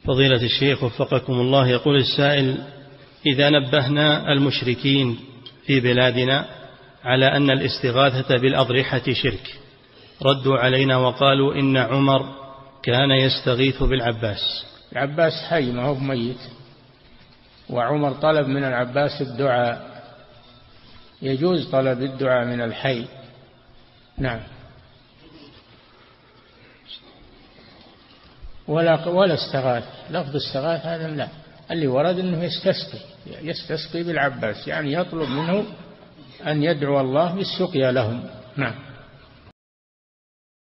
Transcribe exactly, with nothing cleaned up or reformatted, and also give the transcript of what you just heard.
فضيلة الشيخ وفقكم الله، يقول السائل: إذا نبهنا المشركين في بلادنا على أن الاستغاثة بالأضرحة شرك، ردوا علينا وقالوا إن عمر كان يستغيث بالعباس. العباس حي ما هو ميت، وعمر طلب من العباس الدعاء، يجوز طلب الدعاء من الحي. نعم. ولا ولا استغاث، لفظ استغاث هذا لا، اللي ورد أنه يستسقي يستسقي بالعباس، يعني يطلب منه أن يدعو الله بالسقيا لهم. نعم.